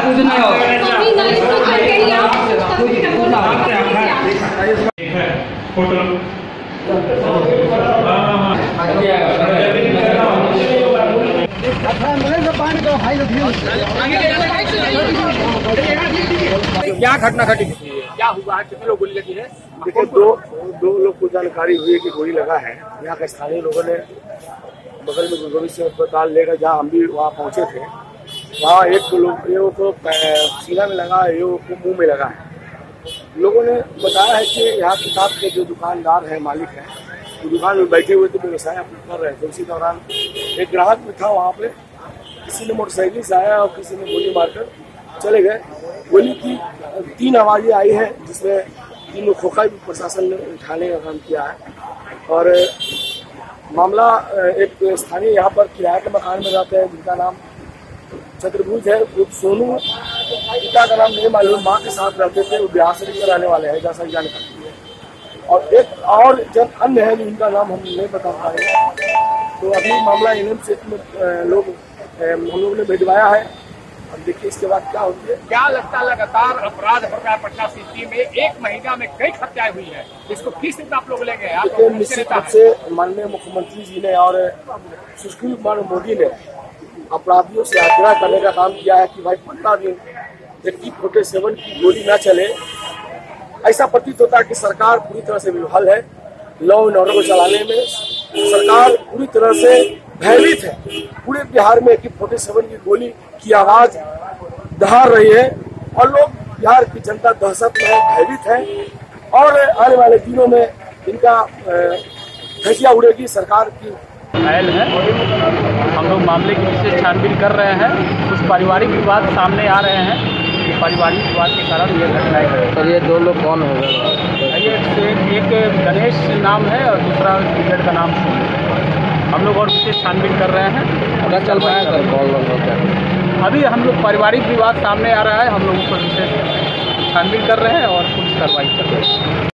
क्या घटना घटी, क्या हुआ, कितने लोग गोली लगी है? देखिए, दो लोग को जानकारी हुई है कि गोली लगा है। यहाँ के स्थानीय लोगों ने बगल में गुजरी से अस्पताल लेकर, जहाँ हम भी वहाँ पहुँचे थे, वहाँ एक लोग को सीना में लगा है, एक को मुँह में लगा है। लोगों ने बताया है कि यहाँ किताब के जो दुकानदार हैं, मालिक हैं, वो दुकान में बैठे हुए थे, व्यवसाय अपना कर रहे थे। उसी दौरान एक ग्राहक भी था वहाँ पे, किसी ने मोटरसाइकिल से आया और किसी ने गोली मारकर चले गए। गोली की 3 आवाज़ें आई हैं, जिसमें 3 लोग खोखा भी प्रशासन ने उठाने का काम किया है। और मामला एक स्थानीय यहाँ पर किराए के मकान में रहते हैं, जिनका नाम चतुर्भुज है, सोनू। पिता का नाम नहीं मालूम, माँ के साथ रहते थे, वो बिहार से लेकर आने वाले हैं, जैसा जानकारी है। और एक और जन अन्य है, जिनका नाम हम नहीं बता पाएंगे। तो अभी मामला इनम से हम लोग ने भिजवाया है। अब देखिए इसके बाद क्या होती है। क्या लगता है, लगातार अपराध बढ़ रहा है पटना सिटी में, 1 महीना में कई हत्याएं हुई है, इसको किस तरह आप लोग लेंगे? निश्चित रूप से माननीय मुख्यमंत्री जी ने और सुशील कुमार मोदी ने अपराधियों से आग्रह करने का काम किया है कि भाई 15 दिन AK-47 की गोली न चले। ऐसा प्रतीत होता है कि सरकार पूरी तरह से विफल है लॉ एंड ऑर्डर को चलाने में। सरकार पूरी तरह से भयभीत है। पूरे बिहार में AK-47 की गोली की आवाज दहाड़ रही है और लोग, बिहार की जनता दहशत में भयभीत है। और आने वाले दिनों में इनका धज्जियां उड़ेगी सरकार की। घायल है, हम लोग मामले की विशेष छानबीन कर रहे हैं। कुछ पारिवारिक विवाद सामने आ रहे हैं, पारिवारिक विवाद के कारण ये घटनाएं घटी। सर, ये 2 लोग कौन होगा? ये एक गणेश नाम है और दूसरा क्रिकेट का नाम सोनू है। हम लोग और विशेष छानबीन कर रहे हैं। पता चल पाया सर कौन लोग होते हैं? अभी हम लोग पारिवारिक विवाद सामने आ रहा है, हम लोग उस पर विशेष छानबीन कर रहे हैं और पुलिस कार्रवाई कर रहे हैं।